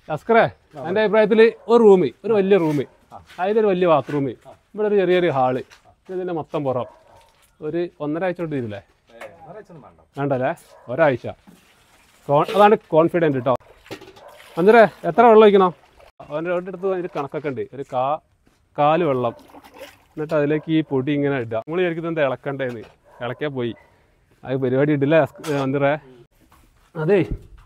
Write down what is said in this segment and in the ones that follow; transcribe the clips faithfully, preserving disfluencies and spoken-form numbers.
അസ്കറേ എൻ്റെ അഭിപ്രായത്തിൽ ഒരു റൂമ് ഒരു വലിയ റൂമ് അതിലൊരു വലിയ ബാത്റൂമ് ഇവിടെ ഒരു ചെറിയൊരു ഹാള് ഇതിൻ്റെ മൊത്തം പുറം ഒരു ഒന്നര ആഴ്ച തൊട്ട് തീരില്ലേ വേണ്ടല്ലേ ഒരാഴ്ച അതാണ് കോൺഫിഡൻറ്റ് കേട്ടോ. അന്നേരം എത്ര വെള്ളം ഒഴിക്കണം? അവൻ്റെ അടുത്ത് അതിൻ്റെ കണക്കൊക്കെ ഉണ്ട്. ഒരു കാ കാല് വെള്ളം എന്നിട്ട് അതിലേക്ക് ഈ പൊടി ഇങ്ങനെ ഇടുക. നമ്മൾ വിചാരിക്കുന്നത് എന്താ ഇളക്കണ്ടേന്ന്, ഇളക്കിയാൽ പോയി അത് പരിപാടി ഇടില്ലേ അന്നേരേ. അതേ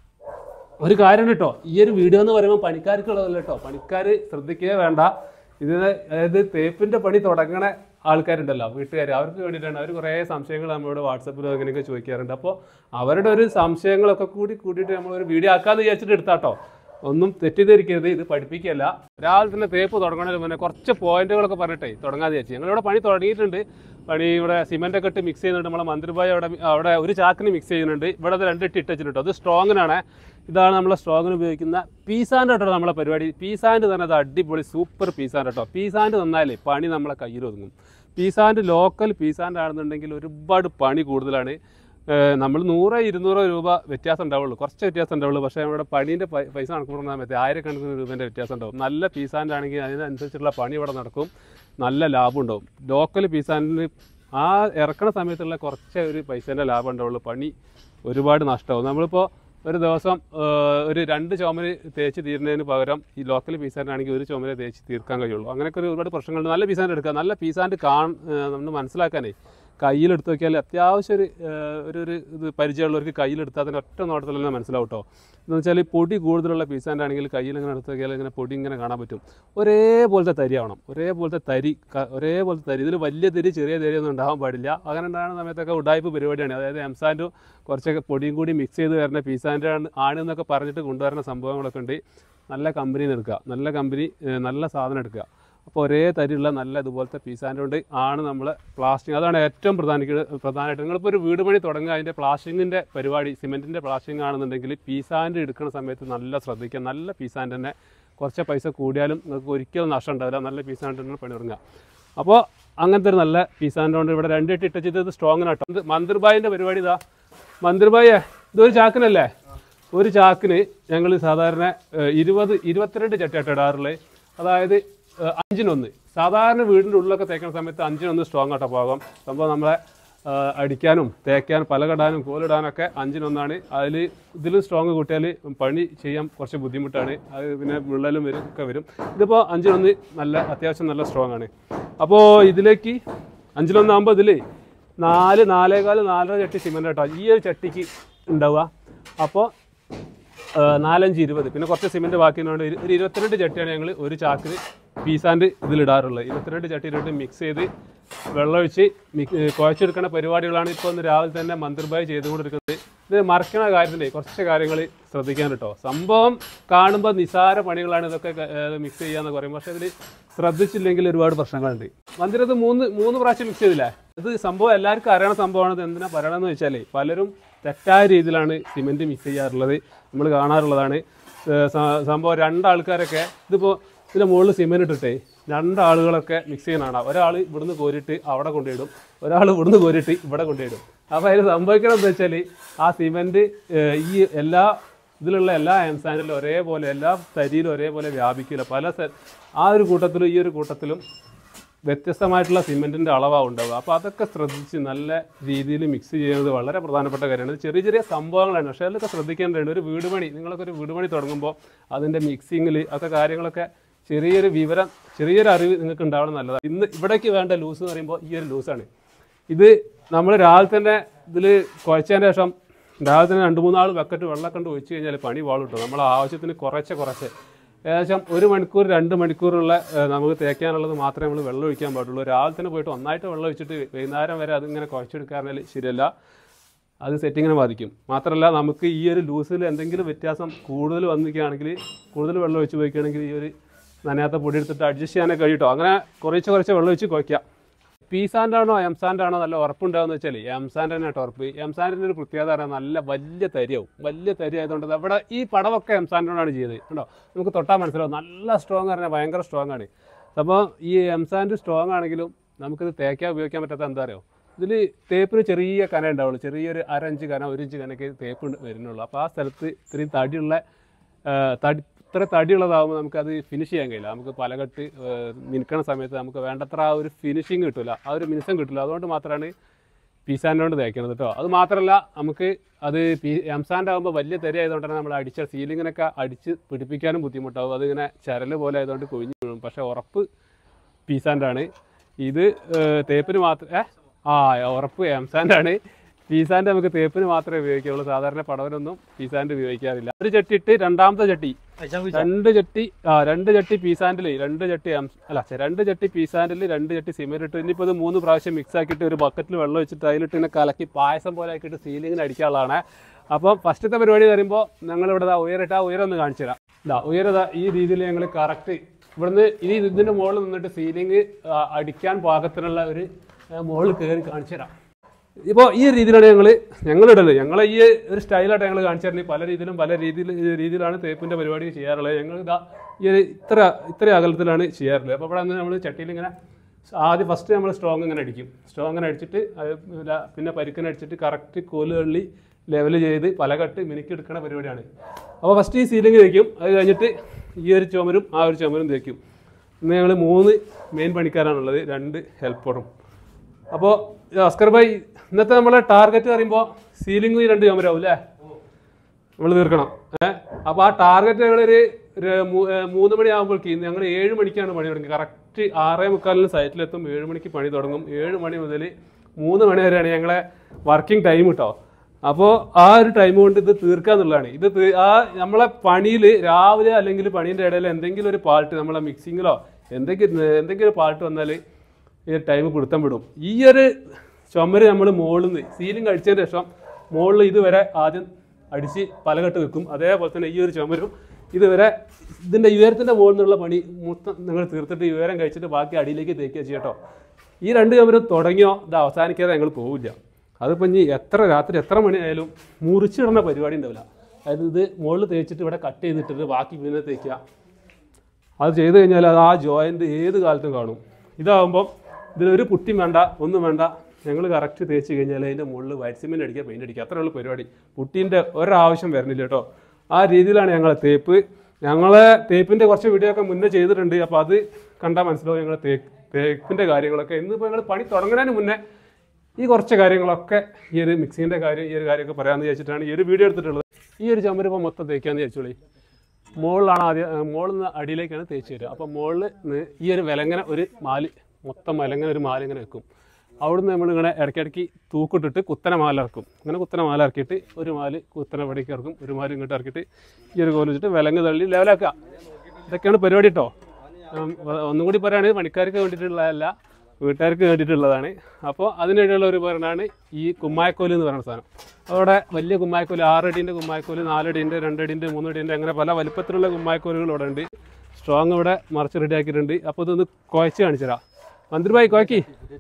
ഒരു കാര്യം കേട്ടോ, ഈ ഒരു വീഡിയോ എന്ന് പറയുമ്പോൾ പണിക്കാർക്കുള്ളതല്ല കേട്ടോ. പണിക്കാർ ശ്രദ്ധിക്കുക വേണ്ട. ഇതിന് അതായത് തേപ്പിൻ്റെ പണി തുടങ്ങണ ആൾക്കാരുണ്ടല്ലോ വീട്ടുകാർ, അവർക്ക് വേണ്ടിയിട്ടാണ്. അവർ കുറേ സംശയങ്ങൾ നമ്മളോട് വാട്സപ്പിലും അങ്ങനെയൊക്കെ ചോദിക്കാറുണ്ട്. അപ്പോൾ അവരുടെ ഒരു സംശയങ്ങളൊക്കെ കൂടി കൂട്ടിയിട്ട് നമ്മളൊരു വീഡിയോ ആക്കാമെന്ന് വിചാരിച്ചിട്ട് എടുത്താട്ടോ. ഒന്നും തെറ്റിദ്ധരിക്കരുത്, ഇത് പഠിപ്പിക്കുകയല്ല. രാവിലെ തന്നെ തേപ്പ് തുടങ്ങണതിന് മുന്നേ കുറച്ച് പോയിന്റുകളൊക്കെ പറഞ്ഞിട്ടേ തുടങ്ങാതെ വിചാരിച്ചു. ഞങ്ങളിവിടെ പണി തുടങ്ങിയിട്ടുണ്ട്. പണി ഇവിടെ സിമെൻ്റൊക്കെ ഇട്ട് മിക്സ് ചെയ്യുന്നുണ്ട്. നമ്മളെ മന്ത്രിഭായി അവിടെ അവിടെ ഒരു ചാക്കിന് മിക്സ് ചെയ്യുന്നുണ്ട്. ഇവിടെ അത് രണ്ടിട്ട് ഇട്ടിട്ടുണ്ട്. അത് സ്ട്രോങ്ങിനാണ്. ഇതാണ് നമ്മളെ സ്ട്രോങ്ങിന് ഉപയോഗിക്കുന്ന പീസാൻ്റെ കേട്ടോ നമ്മളെ പരിപാടി. പീസാൻ്റെ തന്നെ അത് അടിപൊളി സൂപ്പർ പീസാൻ്റെ കേട്ടോ. പീസാൻ്റെ തന്നാലേ പണി നമ്മളെ കയ്യിൽ ഒതുങ്ങും. പീസാൻ്റെ ലോക്കൽ പീസാൻ്റെ ആണെന്നുണ്ടെങ്കിൽ ഒരുപാട് പണി കൂടുതലാണ്. നമ്മൾ നൂറോ ഇരുന്നൂറോ രൂപ വ്യത്യാസം ഉണ്ടാവുള്ളൂ, കുറച്ച് വ്യത്യാസം ഉണ്ടാവുള്ളൂ. പക്ഷേ നമ്മുടെ പണീൻ്റെ പൈസ കണക്ക് പറഞ്ഞാൽ മതി, ആയിരക്കണക്കിന് രൂപേൻ്റെ വ്യത്യാസം ഉണ്ടാവും. നല്ല പീസാൻ്റെ ആണെങ്കിൽ അതിനനുസരിച്ചുള്ള പണി ഇവിടെ നടക്കും, നല്ല ലാഭം ഉണ്ടാവും. ലോക്കൽ പീസാൻ്റെ ആ ഇറക്കണ സമയത്തുള്ള കുറച്ച് ഒരു പൈസേൻ്റെ ലാഭം ഉണ്ടാവുള്ളൂ, പണി ഒരുപാട് നഷ്ടമാവും. നമ്മളിപ്പോൾ ഒരു ദിവസം ഒരു രണ്ട് ചുമര് തേച്ച് തീരുന്നതിന് പകരം ഈ ലോക്കൽ പീസാൻ്റെ ആണെങ്കിൽ ഒരു ചുമര് തേച്ച് തീർക്കാൻ കഴിയുള്ളൂ. അങ്ങനെയൊക്കെ ഒരുപാട് പ്രശ്നങ്ങളുണ്ട്. നല്ല പീസാൻ്റെ എടുക്കുക. നല്ല പീസാൻ്റെ കാൺ നമ്മൾ മനസ്സിലാക്കാനേ കയ്യിലെടുത്ത് നോക്കിയാൽ അത്യാവശ്യം ഒരു ഒരു ഒരു ഇത് പരിചയമുള്ളവർക്ക് കയ്യിലെടുത്താൽ തന്നെ ഒറ്റ നോട്ടത്തിൽ തന്നെ മനസ്സിലാവും കേട്ടോ. എന്ന് വെച്ചാൽ പൊടി കൂടുതലുള്ള പീസാൻ്റെ ആണെങ്കിൽ കയ്യിൽ ഇങ്ങനെ എടുത്ത് നോക്കിയാൽ ഇങ്ങനെ പൊടി ഇങ്ങനെ കാണാൻ പറ്റും. ഒരേപോലത്തെ തരി ആവണം, ഒരേപോലത്തെ തരി ഒരേപോലത്തെ തരി. ഇതിൽ വലിയ തരി ചെറിയ തരി ഒന്നും ഉണ്ടാകാൻ പാടില്ല. അങ്ങനെ ഉണ്ടാകുന്ന സമയത്തൊക്കെ ഉഡായ്പ് പരിപാടിയാണ്. അതായത് എംസാൻഡും കുറച്ചൊക്കെ പൊടിയും കൂടി മിക്സ് ചെയ്ത് വരുന്ന പീസാൻ്റെ ആണ് എന്നൊക്കെ പറഞ്ഞിട്ട് കൊണ്ടുവരുന്ന സംഭവങ്ങളൊക്കെ ഉണ്ട്. നല്ല കമ്പനിയിൽ എടുക്കുക, നല്ല കമ്പനി നല്ല സാധനം എടുക്കുക. അപ്പോൾ ഒരേ തരിയുള്ള നല്ല ഇതുപോലത്തെ പീസാൻ്റെ കൊണ്ട് ആണ് നമ്മൾ പ്ലാസ്റ്റിക്. അതാണ് ഏറ്റവും പ്രധാനിക്കുന്നത് പ്രധാനമായിട്ട്. നിങ്ങളിപ്പോൾ ഒരു വീട് പണി തുടങ്ങുക, അതിൻ്റെ പ്ലാസ്റ്റിങ്ങിൻ്റെ പരിപാടി സിമെൻറ്റിൻ്റെ പ്ലാസ്റ്റിക് ആണെന്നുണ്ടെങ്കിൽ പീസാൻ്റെ എടുക്കുന്ന സമയത്ത് നല്ല ശ്രദ്ധിക്കുക. നല്ല പീസാൻ്റെ തന്നെ കുറച്ച് പൈസ കൂടിയാലും നിങ്ങൾക്ക് ഒരിക്കലും നഷ്ടം ഉണ്ടാവില്ല. നല്ല പീസാൻ്റെ തന്നെ പണി തുടങ്ങുക. അപ്പോൾ അങ്ങനത്തെ ഒരു നല്ല പീസാൻ്റെ കൊണ്ട് ഇവിടെ രണ്ടിട്ട് ഇട്ട് ചെയ്തത് സ്ട്രോങ്ങിനാട്ടോ. ഇത് മന്ത്രിബായിൻ്റെ പരിപാടി ഇതാ. മന്ത്രിബായേ ഇതൊരു ചാക്കിനല്ലേ? ഒരു ചാക്കിന് ഞങ്ങൾ സാധാരണ ഇരുപത് ഇരുപത്തിരണ്ട് ചട്ടിയായിട്ട് ഇടാറുള്ളത്. അതായത് അഞ്ചിനൊന്ന്. സാധാരണ വീടിൻ്റെ ഉള്ളിലൊക്കെ തേക്കുന്ന സമയത്ത് അഞ്ചിനൊന്ന് സ്ട്രോങ് ആട്ടോ പോകാം. സംഭവം നമ്മളെ അടിക്കാനും തേക്കാനും പലകടാനും കോലിടാനൊക്കെ അഞ്ചിനൊന്നാണ്. അതിൽ ഇതിലും സ്ട്രോങ് കൂട്ടിയാൽ പണി ചെയ്യാൻ കുറച്ച് ബുദ്ധിമുട്ടാണ്. അത് പിന്നെ വിള്ളലും വരും ഒക്കെ വരും. ഇതിപ്പോൾ അഞ്ചിനൊന്ന് നല്ല അത്യാവശ്യം നല്ല സ്ട്രോങ് ആണ്. അപ്പോൾ ഇതിലേക്ക് അഞ്ചിനൊന്നാകുമ്പോൾ ഇതിൽ നാല് നാലേകാല് നാലര ചട്ടി സിമെൻ്റ് കേട്ടോ ഈ ഒരു ചട്ടിക്ക് ഉണ്ടാവുക. അപ്പോൾ നാലഞ്ച് ഇരുപത്, പിന്നെ കുറച്ച് സിമെൻറ്റ് ബാക്കിയുണ്ട്. ഒരു ഇരുപത്തിരണ്ട് ചട്ടിയാണ് ഞങ്ങൾ ഒരു ചാക്കിൽ പീസാൻ്റെ ഇതിലിടാറുള്ളത്. ഇരുപത്തിരണ്ട് ചട്ടിയിലിട്ട് മിക്സ് ചെയ്ത് വെള്ളമൊഴിച്ച് മിക്സ് കുഴച്ചെടുക്കുന്ന പരിപാടികളാണ് ഇപ്പോൾ ഒന്ന് രാവിലെ തന്നെ മന്ത്രിബായി ചെയ്തുകൊണ്ടിരിക്കുന്നത്. ഇത് മറക്കണ കാര്യത്തിൻ്റെ കുറച്ച് കാര്യങ്ങൾ ശ്രദ്ധിക്കാൻ കേട്ടോ. സംഭവം കാണുമ്പോൾ നിസാര പണികളാണ് ഇതൊക്കെ മിക്സ് ചെയ്യാന്ന് പറയും. പക്ഷേ ഇതിൽ ശ്രദ്ധിച്ചില്ലെങ്കിൽ ഒരുപാട് പ്രശ്നങ്ങളുണ്ട്. മന്ദിരത്ത് മൂന്ന് മൂന്ന് പ്രാവശ്യം മിക്സ് ചെയ്തില്ലേ? ഇത് സംഭവം എല്ലാവർക്കും അറിയണ സംഭവമാണ്. ഇത് എന്തിനാ പറയണമെന്ന് വെച്ചാൽ പലരും തെറ്റായ രീതിയിലാണ് സിമെൻറ്റ് മിക്സ് ചെയ്യാറുള്ളത്, നമ്മൾ കാണാറുള്ളതാണ്. സംഭവം രണ്ടാൾക്കാരൊക്കെ ഇതിപ്പോൾ ഇതിൻ്റെ മുകളിൽ സിമെൻറ്റ് ഇട്ടിട്ടേ രണ്ടാളുകളൊക്കെ മിക്സ് ചെയ്യുന്നതാണ്. ഒരാൾ ഇവിടുന്ന് കോരിയിട്ട് അവിടെ കൊണ്ടുപോയിടും, ഒരാൾ ഇവിടുന്ന് കോരിയിട്ട് ഇവിടെ കൊണ്ടുപോയിടും. അപ്പോൾ അതിൽ സംഭവിക്കണമെന്ന് വെച്ചാൽ ആ സിമെൻറ്റ് ഈ എല്ലാ ഇതിലുള്ള എല്ലാ എംസാൻഡിലും ഒരേപോലെ എല്ലാ തരിയിലും ഒരേപോലെ വ്യാപിക്കില്ല. പല ആ ഒരു കൂട്ടത്തിലും ഈ ഒരു കൂട്ടത്തിലും വ്യത്യസ്തമായിട്ടുള്ള സിമെൻറ്റിൻ്റെ അളവാണ് ഉണ്ടാവുക. അപ്പോൾ അതൊക്കെ ശ്രദ്ധിച്ച് നല്ല രീതിയിൽ മിക്സ് ചെയ്യുന്നത് വളരെ പ്രധാനപ്പെട്ട കാര്യമാണ്. ചെറിയ ചെറിയ സംഭവങ്ങളാണ്, പക്ഷേ അതിലൊക്കെ ശ്രദ്ധിക്കേണ്ടതുണ്ട്. ഒരു വീട് പണി നിങ്ങളൊക്കെ ഒരു വീട് പണി തുടങ്ങുമ്പോൾ അതിൻ്റെ മിക്സിങ്ങിൽ ഒക്കെ കാര്യങ്ങളൊക്കെ ചെറിയൊരു വിവരം ചെറിയൊരു അറിവ് നിങ്ങൾക്ക് ഉണ്ടാവണം നല്ലതാണ്. ഇന്ന് ഇവിടേക്ക് വേണ്ട ലൂസ് എന്ന് പറയുമ്പോൾ ഈ ഒരു ലൂസാണ്. ഇത് നമ്മൾ രാവിലെ തന്നെ ഇതിൽ കുഴച്ചതിന് ശേഷം രാവിലെ തന്നെ രണ്ട് മൂന്നാൾ ബക്കറ്റ് വെള്ളം കൊണ്ട് ഒഴിച്ച് കഴിഞ്ഞാൽ പണി വാളും കിട്ടും. നമ്മളെ ആവശ്യത്തിന് കുറച്ച് കുറച്ച് ഏകദേശം ഒരു മണിക്കൂർ രണ്ട് മണിക്കൂറുള്ള നമുക്ക് തേക്കാനുള്ളത് മാത്രമേ നമ്മൾ വെള്ളം ഒഴിക്കാൻ പാടുള്ളൂ. രാവിലെ തന്നെ പോയിട്ട് ഒന്നായിട്ട് വെള്ളം ഒഴിച്ചിട്ട് വൈകുന്നേരം വരെ അതിങ്ങനെ കുഴച്ചെടുക്കാറിനാൽ ശരിയല്ല, അത് സെറ്റിങ്ങിനെ ബാധിക്കും. മാത്രമല്ല നമുക്ക് ഈ ഒരു ലൂസിൽ എന്തെങ്കിലും വ്യത്യാസം കൂടുതൽ വന്നിരിക്കുകയാണെങ്കിൽ കൂടുതൽ വെള്ളം ഒഴിച്ച് പോയിക്കുകയാണെങ്കിൽ ഈ ഒരു നനയാത്ത പൊടി എടുത്തിട്ട് അഡ്ജസ്റ്റ് ചെയ്യാനൊക്കെ കഴിയട്ടോ. അങ്ങനെ കുറച്ച് കുറച്ച് വെള്ളം ഒഴിച്ച് കുഴയ്ക്കാം. പീസാൻ്റാണോ എംസാൻ്റാണോ നല്ല ഉറപ്പുണ്ടാകുമെന്ന് വെച്ചാൽ എംസാൻ്റെ തന്നെ ഉറപ്പ്. എംസാൻ്റിൻ്റെ ഒരു പ്രത്യേകത പറഞ്ഞാൽ നല്ല വലിയ തരിയാവും. വലിയ തരി ആയതുകൊണ്ട് അവിടെ ഈ പടമൊക്കെ എംസാൻ്റോടാണ് ചെയ്തത് കേട്ടോ. നമുക്ക് തൊട്ടാൽ മനസ്സിലാവും നല്ല സ്ട്രോങ് പറഞ്ഞാൽ ഭയങ്കര സ്ട്രോങ് ആണ്. അപ്പോൾ ഈ എംസാൻഡ് സ്ട്രോങ് ആണെങ്കിലും നമുക്കിത് തേക്കാൻ ഉപയോഗിക്കാൻ പറ്റാത്ത എന്താ അറിയോ, ഇതിൽ തേപ്പിന് ചെറിയ കന ഉണ്ടാവുള്ളൂ. ചെറിയൊരു അരഞ്ച് കന ഒരു ഇഞ്ച് കനക്ക് തേപ്പ് വരുന്നുള്ളൂ. അപ്പോൾ ആ സ്ഥലത്ത് ഇത്രയും തടിയുള്ള തടി ഇത്ര തടിയുള്ളതാകുമ്പോൾ നമുക്കത് ഫിനിഷ് ചെയ്യാൻ കഴിയില്ല. നമുക്ക് പലകെട്ട് മിനുക്കണ സമയത്ത് നമുക്ക് വേണ്ടത്ര ആ ഒരു ഫിനിഷിങ് കിട്ടില്ല, ആ ഒരു മിനുസം കിട്ടില്ല. അതുകൊണ്ട് മാത്രമാണ് പീസാൻ്റെ കൊണ്ട് തേക്കുന്നത് കേട്ടോ. അത് മാത്രമല്ല നമുക്ക് അത് പി എംസാൻ്റെ ആകുമ്പോൾ വലിയ തെര ആയതുകൊണ്ട് തന്നെ നമ്മൾ അടിച്ച സീലിങ്ങിനൊക്കെ അടിച്ച് പിടിപ്പിക്കാനും ബുദ്ധിമുട്ടാവും. അതിങ്ങനെ ചരൽ പോലെ ആയതുകൊണ്ട് കൊഴിഞ്ഞു വീഴും. പക്ഷേ ഉറപ്പ് പീസാൻ്റെ ആണ്. ഇത് തേപ്പിന് മാത്രം ഏ ആ ഉറപ്പ് എംസാൻ്റെ ആണ്. പീസാൻ്റെ നമുക്ക് തേപ്പിന് മാത്രമേ ഉപയോഗിക്കുകയുള്ളൂ. സാധാരണ പടവനൊന്നും പീസാൻ്റെ ഉപയോഗിക്കാറില്ല. ഒരു ചട്ടി ഇട്ട് രണ്ടാമത്തെ ചട്ടി രണ്ട് ചട്ടി ആ രണ്ട് ചട്ടി പീസാൻഡിൽ രണ്ട് ചട്ടി അല്ല രണ്ട് ചട്ടി പീസാൻഡിൽ രണ്ട് ചട്ടി സിമെന്റ് ഇട്ട് ഇനിയിപ്പോൾ ഇത് മൂന്ന് പ്രാവശ്യം മിക്സ് ആക്കിയിട്ട് ഒരു ബക്കറ്റിൽ വെള്ളം വെച്ചിട്ട് അതിലിട്ട് ഇങ്ങനെ കലക്കി പായസം പോലെ ആക്കിയിട്ട് സീലിങ്ങിന് അടിക്കാനുള്ളതാണ്. അപ്പം ഫസ്റ്റത്തെ പരിപാടി പറയുമ്പോൾ ഞങ്ങളിവിടെ ഇതാ ഉയരട്ട് ആ ഉയരം ഒന്ന് കാണിച്ചു തരാം. ഇതാ ഉയരത ഈ രീതിയിൽ ഞങ്ങൾ കറക്റ്റ് ഇവിടുന്ന് ഇനി ഇതിൻ്റെ മുകളിൽ നിന്നിട്ട് സീലിംഗ് അടിക്കാൻ പാകത്തിനുള്ള ഒരു മുകളിൽ കയറി കാണിച്ചു തരാം. ഇപ്പോൾ ഈ രീതിയിലാണ് ഞങ്ങൾ ഞങ്ങളിടല് ഞങ്ങളെ ഈ ഒരു സ്റ്റൈലായിട്ട് ഞങ്ങൾ കാണിച്ചു തരുന്നത്. പല രീതിയിലും പല രീതിയിൽ രീതിയിലാണ് തേപ്പിൻ്റെ പരിപാടി ചെയ്യാറുള്ളത്. ഞങ്ങൾ ഇതാ ഈ ഒരു ഇത്ര ഇത്ര അകലത്തിലാണ് ചെയ്യാറുള്ളത്. അപ്പോൾ ഇവിടെ നമ്മൾ ചട്ടിയിൽ ഇങ്ങനെ ആദ്യം ഫസ്റ്റ് നമ്മൾ സ്ട്രോങ് ഇങ്ങനെ അടിക്കും. സ്ട്രോങ് ഇങ്ങനെ അടിച്ചിട്ട് പിന്നെ പരുക്കനെ അടിച്ചിട്ട് കറക്റ്റ് കോലുകളിൽ ലെവൽ ചെയ്ത് പലകെട്ട് മിനുക്കി എടുക്കുന്ന പരിപാടിയാണ്. അപ്പോൾ ഫസ്റ്റ് ഈ സീലിംഗ് തേക്കും. അത് കഴിഞ്ഞിട്ട് ഈ ഒരു ചുമരും ആ ഒരു ചുമരും തേക്കും. ഇന്ന് ഞങ്ങൾ മൂന്ന് മെയിൻ പണിക്കാരാണുള്ളത്, രണ്ട് ഹെൽപ്പറും. അപ്പോൾ അസ്കർ ഭായ് ഇന്നത്തെ നമ്മളെ ടാർഗറ്റ് പറയുമ്പോൾ സീലിംഗ് രണ്ട് ചുമരാവും അല്ലേ നമ്മൾ തീർക്കണം. ഏഹ് അപ്പോൾ ആ ടാർഗറ്റ് ഞങ്ങളൊരു മൂന്ന് മണിയാകുമ്പോഴേക്ക് ഞങ്ങൾ ഏഴ് മണിക്കാണ് പണി തുടങ്ങി. കറക്റ്റ് ആറേ മുക്കാലിന് സൈറ്റിലെത്തും. ഏഴ് മണിക്ക് പണി തുടങ്ങും. ഏഴ് മണി മുതൽ മൂന്ന് മണി വരെയാണ് ഞങ്ങളെ വർക്കിംഗ് ടൈം കേട്ടോ. അപ്പോൾ ആ ഒരു ടൈം കൊണ്ട് ഇത് തീർക്കാന്നുള്ളതാണ്. ഇത് ആ നമ്മളെ പണിയിൽ രാവിലെ അല്ലെങ്കിൽ പണീൻ്റെ ഇടയിൽ എന്തെങ്കിലും ഒരു പാർട്ട് നമ്മളെ മിക്സിങ്ങിലോ എന്തെങ്കിലും എന്തെങ്കിലും ഒരു പാർട്ട് വന്നാൽ ഈ ടൈം പിടുത്തം വിടും. ഈ ഒരു ചുമര് നമ്മൾ മുകളിൽ നിന്ന് സീലിംഗ് അടിച്ചതിന് ശേഷം മുകളിൽ ഇതുവരെ ആദ്യം അടിച്ച് പലകെട്ട് വെക്കും. അതേപോലെ തന്നെ ഈ ഒരു ചുമരും ഇതുവരെ ഇതിൻ്റെ ഉയരത്തിൻ്റെ മുകളിൽ നിന്നുള്ള പണി മൊത്തം നിങ്ങൾ തീർത്തിട്ട് ഉയരം കഴിച്ചിട്ട് ബാക്കി അടിയിലേക്ക് തേക്കുക ചെയ്യട്ടോ. ഈ രണ്ട് ചുമരും തുടങ്ങിയോ ഇത് അവസാനിക്കാതെ ഞങ്ങൾ പോവില്ല. അതിപ്പോൾ ഇനി എത്ര രാത്രി എത്ര മണി ആയാലും മുറിച്ചിടുന്ന പരിപാടി ഉണ്ടാവില്ല. അതായത് ഇത് മുകളിൽ തേച്ചിട്ട് ഇവിടെ കട്ട് ചെയ്തിട്ടിട്ട് ബാക്കി പിന്നെ തേക്കുക. അത് ചെയ്ത് കഴിഞ്ഞാൽ അത് ആ ജോയിൻ്റ് ഏത് കാലത്തും കാണും. ഇതാകുമ്പം ഇതിലൊരു പുട്ടിയും വേണ്ട ഒന്നും വേണ്ട. ഞങ്ങൾ കറക്റ്റ് തേച്ച് കഴിഞ്ഞാൽ അതിൻ്റെ മുകളിൽ വൈറ്റ് സിമെൻറ്റ് അടിക്കുക പെയിൻ്റ് അടിക്കുക അത്രയുള്ള പരിപാടി. പുട്ടീൻ്റെ ഒരാവശ്യം വരുന്നില്ല കേട്ടോ. ആ രീതിയിലാണ് ഞങ്ങളെ തേപ്പ്. ഞങ്ങളെ തേപ്പിൻ്റെ കുറച്ച് വീഡിയോ ഒക്കെ മുന്നേ ചെയ്തിട്ടുണ്ട്. അപ്പോൾ അത് കണ്ടാൽ മനസ്സിലാവും ഞങ്ങൾ തേ തേപ്പിൻ്റെ കാര്യങ്ങളൊക്കെ. ഇന്നിപ്പോൾ ഞങ്ങൾ പണി തുടങ്ങുന്നതിന് മുന്നേ ഈ കുറച്ച് കാര്യങ്ങളൊക്കെ ഈ ഒരു മിക്സിൻ്റെ കാര്യം ഈ ഒരു കാര്യമൊക്കെ പറയാമെന്ന് വിചാരിച്ചിട്ടാണ് ഈ ഒരു വീഡിയോ എടുത്തിട്ടുള്ളത്. ഈ ഒരു ചുമര് ഇപ്പോൾ മൊത്തം തേക്കാമെന്ന് വിചാരിച്ചോളി. മുകളിലാണ് ആദ്യം മുകളിൽ നിന്ന് അടിയിലേക്കാണ് തേച്ച് തരിക. അപ്പോൾ മുകളിൽ നിന്ന് ഈ ഒരു വിലങ്ങനെ ഒരു മാല് മൊത്തം വിലങ്ങനെ ഒരു മാലിങ്ങനെ വെക്കും. അവിടുന്ന് നമ്മളിങ്ങനെ ഇടയ്ക്കിടയ്ക്ക് തൂക്കിട്ടിട്ട് കുത്തനെ മാല ഇറക്കും. ഇങ്ങനെ കുത്തനെ മാല ഇറക്കിയിട്ട് ഒരു മാല് കുത്തനെ പടിക്ക് ഇറക്കും, ഒരു മാല് ഇങ്ങോട്ട് ഇറക്കിയിട്ട് ഈ ഒരു കോല് വെച്ചിട്ട് വിലങ്ങ് തള്ളി ലെവലാക്കുക. ഇതൊക്കെയാണ് പരിപാടി കേട്ടോ. ഒന്നും കൂടി പറയുകയാണെങ്കിൽ പണിക്കാർക്ക് വേണ്ടിയിട്ടുള്ളതല്ല, വീട്ടുകാർക്ക് വേണ്ടിയിട്ടുള്ളതാണ്. അപ്പോൾ അതിനിടയിലുള്ള ഒരു ഉപകരണമാണ് ഈ കുമ്മായക്കോല് എന്ന് പറയുന്ന സാധനം. അവിടെ വലിയ കുമ്മായക്കോല് ആറടീൻ്റെ കുമ്മായക്കോല് നാലടീൻ്റെ രണ്ടടീൻ്റെ മൂന്നടീൻ്റെ അങ്ങനെ പല വലിപ്പത്തിലുള്ള കുമ്മായക്കോലുകൾ ഇവിടെ ഉണ്ട്. സ്ട്രോങ് ഇവിടെ മറിച്ച് റെഡിയാക്കിയിട്ടുണ്ട്. അപ്പോൾ ഇതൊന്ന് കുഴച്ച് കാണിച്ചു തരാം. മന്ത്രിഭായി കുഴക്കി.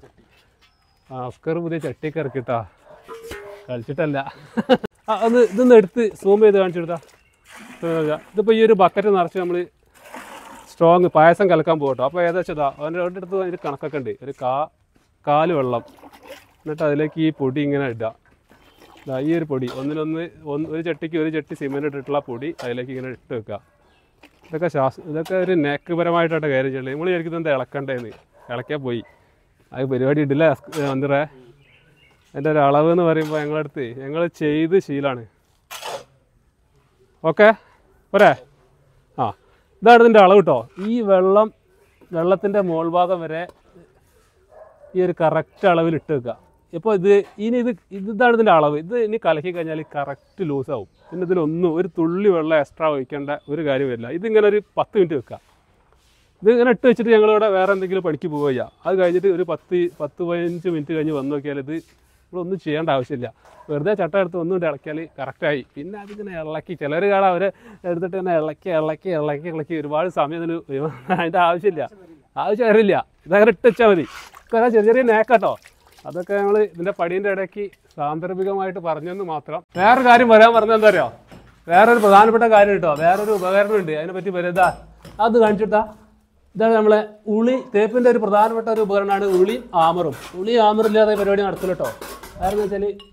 ആ അസ്കർ പുതിയ ചട്ടിയൊക്കെ ഇറക്കിട്ടാ കളിച്ചിട്ടല്ല. ആ ഒന്ന് ഇതൊന്ന് എടുത്ത് സൂം ചെയ്ത് കാണിച്ചെടുത്താ. ഇതിപ്പോൾ ഈ ഒരു ബക്കറ്റ് നിറച്ച് നമ്മൾ സ്ട്രോങ് പായസം കലക്കാൻ പോകട്ടോ. അപ്പോൾ ഏകദേശം അവൻ്റെ അടുത്ത് അതിൻ്റെ കണക്കൊക്കെ ഉണ്ട്. ഒരു കാ കാല് വെള്ളം എന്നിട്ട് അതിലേക്ക് ഈ പൊടി ഇങ്ങനെ ഇടുക. ഈ ഒരു പൊടി ഒന്നിനൊന്ന് ഒന്ന് ഒരു ചട്ടിക്ക് ഒരു ചട്ടി സിമെൻറ്റ് ഇട്ടിട്ടുള്ള പൊടി അതിലേക്ക് ഇങ്ങനെ ഇട്ട് വെക്കുക. ഇതൊക്കെ ശ്വാസ ഇതൊക്കെ ഒരു നേക്ക് പരമായിട്ടാണ് കാര്യം ചെയ്യുന്നത്. നമ്മൾ ശരിക്കും എന്താ ഇളക്കണ്ടേന്ന് ഇളക്കാൻ പോയി അത് പരിപാടി ഇടില്ല അന്തറേ. എൻ്റെ ഒരു അളവ് എന്ന് പറയുമ്പോൾ ഞങ്ങളടുത്ത് ഞങ്ങൾ ചെയ്ത് ശീലമാണ്. ഓക്കെ പോരേ? ആ ഇതാണ് ഇതിൻ്റെ അളവ് കേട്ടോ. ഈ വെള്ളം വെള്ളത്തിൻ്റെ മോൾ ഭാഗം വരെ ഈ ഒരു കറക്റ്റ് അളവിൽ ഇട്ട് വെക്കുക. ഇപ്പോൾ ഇത് ഇനി ഇത് ഇതാണ് ഇതിൻ്റെ അളവ്. ഇത് ഇനി കലക്കി കഴിഞ്ഞാൽ കറക്റ്റ് ലൂസാവും. പിന്നെ ഇതിലൊന്നും ഒരു തുള്ളി വെള്ളം എക്സ്ട്രാ ഒഴിക്കേണ്ട ഒരു കാര്യം വരില്ല. ഇതിങ്ങനെ ഒരു പത്ത് മിനിറ്റ് വെക്കുക. ഇത് ഇങ്ങനെ ഇട്ട് വെച്ചിട്ട് ഞങ്ങളിവിടെ വേറെ എന്തെങ്കിലും പണിക്ക് പോവുക. അത് കഴിഞ്ഞിട്ട് ഒരു പത്ത് പത്ത് പതിനഞ്ച് മിനിറ്റ് കഴിഞ്ഞ് വന്ന് നോക്കിയാൽ ഇത് നമ്മളൊന്നും ചെയ്യേണ്ട ആവശ്യമില്ല. വെറുതെ ചട്ട എടുത്ത് ഒന്നും ഇളക്കിയാൽ കറക്റ്റായി. പിന്നെ അതിങ്ങനെ ഇളക്കി ചിലർ കാണാം അവരെ എടുത്തിട്ട് തന്നെ ഇളക്കി ഇളക്കി ഇളക്കി ഇളക്കി ഒരുപാട് സമയം അതിന് അതിൻ്റെ ആവശ്യമില്ല ആവശ്യം വരില്ല. ഇതങ്ങനെ ഇട്ട് വെച്ചാൽ മതി. അതാ ചെറിയ ചെറിയ നേക്കാട്ടോ. അതൊക്കെ ഞങ്ങൾ ഇതിൻ്റെ പടീൻ്റെ ഇടയ്ക്ക് സാന്ദർഭികമായിട്ട് പറഞ്ഞെന്ന് മാത്രം. വേറൊരു കാര്യം പറയാൻ പറഞ്ഞാൽ എന്താ പറയുക, വേറൊരു പ്രധാനപ്പെട്ട കാര്യം കേട്ടോ. വേറൊരു ഉപകരണം ഉണ്ട്, അതിനെപ്പറ്റി പറയുക. അത് കാണിച്ചിട്ടാ. ഇതാണ് നമ്മളെ ഉളി തേപ്പിൻ്റെ ഒരു പ്രധാനപ്പെട്ട ഒരു ഉപകരണമാണ് ഉളിയും ആമറും. ഉളി ആമറില്ലാതെ പരിപാടി നടക്കില്ല കേട്ടോ. കാരണം എന്ന് വെച്ചാൽ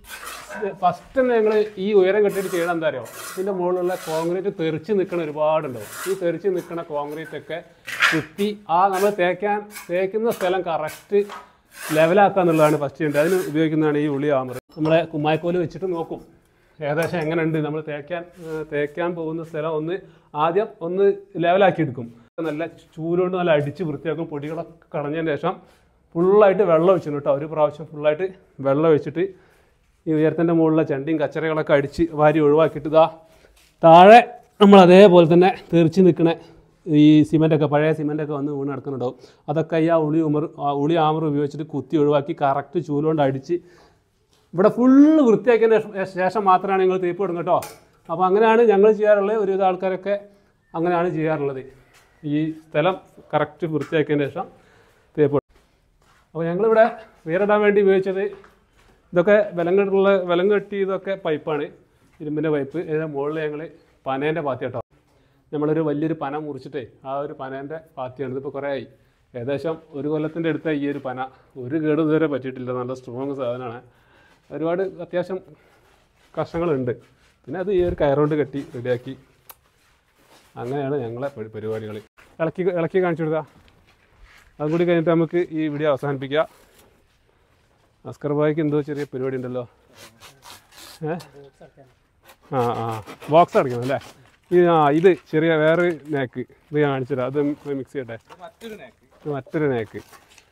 ഫസ്റ്റ് ഫസ്റ്റ് തന്നെ ഞങ്ങൾ ഈ ഉയരം കെട്ടിയിട്ട് ചെയ്യണം എന്താ അറിയോ, ഇതിൻ്റെ മുകളിലുള്ള കോൺക്രീറ്റ് തെറിച്ച് നിൽക്കണ ഒരുപാടുണ്ടാവും. ഈ തെറിച്ച് നിൽക്കുന്ന കോൺക്രീറ്റ് ഒക്കെ കുത്തി ആ നമ്മൾ തേക്കാൻ തേക്കുന്ന സ്ഥലം കറക്റ്റ് ലെവലാക്കുക എന്നുള്ളതാണ് ഫസ്റ്റ് ചെയ്യേണ്ടത്. അതിന് ഉപയോഗിക്കുന്നതാണ് ഈ ഉളി ആമർ. നമ്മളെ കുമ്മായക്കോല് വെച്ചിട്ട് നോക്കും ഏകദേശം എങ്ങനെ ഉണ്ട്. നമ്മൾ തേക്കാൻ തേക്കാൻ പോകുന്ന സ്ഥലം ഒന്ന് ആദ്യം ഒന്ന് ലെവലാക്കി എടുക്കും. നല്ല ചൂലുകൊണ്ട് നല്ല അടിച്ച് വൃത്തിയാക്കും. പൊടികളൊക്കെ കളഞ്ഞതിന് ശേഷം ഫുള്ളായിട്ട് വെള്ളം ഒഴിച്ചു കേട്ടോ. ഒരു പ്രാവശ്യം ഫുള്ളായിട്ട് വെള്ളം ഒഴിച്ചിട്ട് ഈ ഉയരത്തിൻ്റെ മുകളിലെ ചണ്ടിയും കച്ചറകളൊക്കെ അടിച്ച് വാരി ഒഴിവാക്കിയിട്ട് ഇതാ താഴെ നമ്മൾ അതേപോലെ തന്നെ തെറിച്ച് നിൽക്കണ ഈ സിമെൻറ്റൊക്കെ പഴയ സിമെൻറ്റൊക്കെ വന്ന് വീണ് നടക്കുന്നുണ്ടാവും. അതൊക്കെ ഈ ആ ഉളി ഉമർ ആ ഉളി ആമർ ഉപയോഗിച്ചിട്ട് കുത്തി ഒഴിവാക്കി കറക്റ്റ് ചൂലുകൊണ്ട് അടിച്ച് ഇവിടെ ഫുള്ള് വൃത്തിയാക്കിയതിന് ശേഷം മാത്രമാണ് നിങ്ങൾ തേപ്പ് ഇടും കേട്ടോ. അപ്പോൾ അങ്ങനെയാണ് ഞങ്ങൾ ചെയ്യാറുള്ളത്. ഒരുവിധ ആൾക്കാരൊക്കെ അങ്ങനെയാണ് ചെയ്യാറുള്ളത്. ഈ സ്ഥലം കറക്റ്റ് വൃത്തിയാക്കിയതിന് ശേഷം തേപ്പ് ഇടും. അപ്പോൾ ഞങ്ങളിവിടെ വേറിടാൻ വേണ്ടി ഉപയോഗിച്ചത് ഇതൊക്കെ വിലം കെട്ടുള്ള വിലം കെട്ടി ഇതൊക്കെ പൈപ്പാണ്, ഇരുമ്പിൻ്റെ പൈപ്പ്. ഇതിൻ്റെ മുകളിൽ ഞങ്ങൾ പനേൻ്റെ പാത്തി കേട്ടോ. നമ്മളൊരു വലിയൊരു പന മുറിച്ചിട്ടേ ആ ഒരു പനേൻ്റെ പാത്തിയാണ്. ഇതിപ്പോൾ കുറേ ആയി, ഏകദേശം ഒരു കൊല്ലത്തിൻ്റെ അടുത്ത ഈ ഒരു പന. ഒരു കേടും ഇതുവരെ പറ്റിയിട്ടില്ല. നല്ല സ്ട്രോങ് സാധനമാണ്. ഒരുപാട് അത്യാവശ്യം കഷ്ണങ്ങളുണ്ട്. പിന്നെ അത് ഈ ഒരു കയറുകൊണ്ട് കെട്ടി റെഡിയാക്കി. അങ്ങനെയാണ് ഞങ്ങളെ പരിപാടികൾ. ഇളക്കി ഇളക്കി കാണിച്ചു കൊടുക്കുക. അതും കൂടി കഴിഞ്ഞിട്ട് നമുക്ക് ഈ വീഡിയോ അവസാനിപ്പിക്കുക. അസ്കർ ഭായിക്ക് എന്തോ ചെറിയ പരിപാടി ഉണ്ടല്ലോ. ഏ ആ ആ ബോക്സ് അടയ്ക്കണം അല്ലേ? ഈ ആ ഇത് ചെറിയ വേറെ നേക്ക് ഇത് ഞാൻ കാണിച്ചില്ല. അത് മിക്സ് ചെയ്യട്ടെ. മറ്റൊരു നേക്ക്.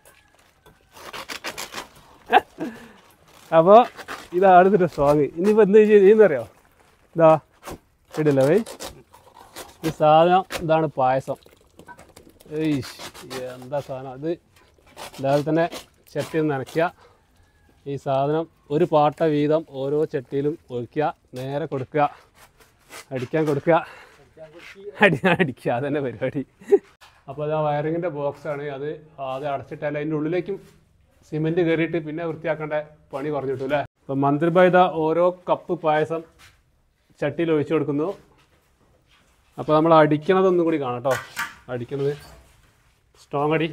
അപ്പോൾ ഇതാണ് ഇതിൻ്റെ സ്ട്രോങ്. ഇനിയിപ്പോൾ എന്ത് ചെയ്യുന്നറിയോ? ഇതാ ഇടില്ല വൈ ഈ സാധനം. ഇതാണ് പായസം. ഏയ് എന്താ സാധനം അത്. ഇതാതെ തന്നെ ചട്ടിയിൽ നനയ്ക്കുക. ഈ സാധനം ഒരു പാട്ട വീതം ഓരോ ചട്ടിയിലും ഒഴിക്കുക. നേരെ കൊടുക്കുക. അടിക്കാൻ കൊടുക്കുക. അടിക്കാൻ അടിക്കുക. അതന്നെ പരിപാടി. അപ്പോൾ അത് ആ വയറിങ്ങിൻ്റെ ബോക്സാണ്. അത് അത് അടച്ചിട്ടല്ല അതിൻ്റെ ഉള്ളിലേക്കും സിമെൻറ്റ് കയറിയിട്ട് പിന്നെ വൃത്തിയാക്കേണ്ട പണി കുറഞ്ഞു കിട്ടും അല്ലേ? അപ്പം മന്ത്രിഭായ് ഇതാ ഓരോ കപ്പ് പായസം ചട്ടിയിൽ ഒഴിച്ചു കൊടുക്കുന്നു. അപ്പോൾ നമ്മൾ അടിക്കണതൊന്നും കൂടി കാണാം കേട്ടോ. അടിക്കുന്നത് സ്ട്രോങ് അടി.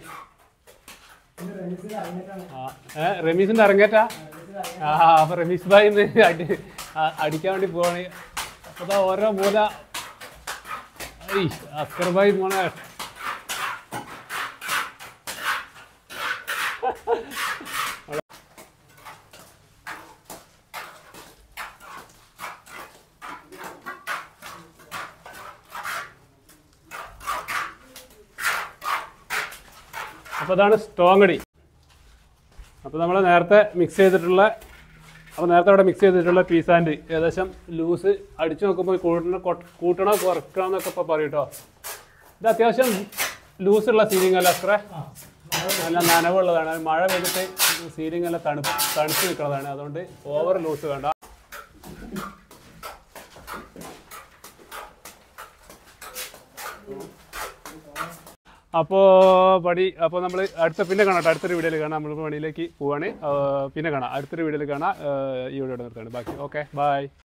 ഏ റമീസിൻ്റെ അരങ്ങേറ്റാ? ആ അപ്പോൾ റമീസ് ഭായി ഇന്ന് അടി അടിക്കാൻ വേണ്ടി പോവാണ്. അപ്പോൾ ഇതാ ഓരോ മൂല അസ്കർ ഭായി മോനെ. അപ്പോൾ അതാണ് സ്ട്രോങ് അടി. അപ്പോൾ നമ്മൾ നേരത്തെ മിക്സ് ചെയ്തിട്ടുള്ള അപ്പോൾ നേരത്തെ അവിടെ മിക്സ് ചെയ്തിട്ടുള്ള പീസ് ആൻഡ് ഏകദേശം ലൂസ് അടിച്ചു നോക്കുമ്പോൾ കൂട്ടണ കൂട്ടണോ കുറക്കണം എന്നൊക്കെ ഇപ്പോൾ പറയും കേട്ടോ. ഇത് അത്യാവശ്യം ലൂസുള്ള സീലിംഗ് അല്ല അത്ര നല്ല നനവുള്ളതാണ്. മഴ പെയ്തിട്ട് സീലിംഗ് എല്ലാം തണുപ്പ് തണുത്ത് നിൽക്കുന്നതാണ്. അതുകൊണ്ട് ഓവർ ലൂസ് വേണ്ട. അപ്പോൾ പണി അപ്പോൾ നമ്മൾ അടുത്ത പിന്നെ കാണാം. അടുത്തൊരു വീഡിയോയിൽ കാണാം. നമ്മൾ പണിയിലേക്ക് പോവാണ്. പിന്നെ കാണാം. അടുത്തൊരു വീഡിയോയിൽ കാണാം. ഈ വീഡിയോ നിർത്തുകയാണ്. ബാക്കി ഓക്കെ ബൈ.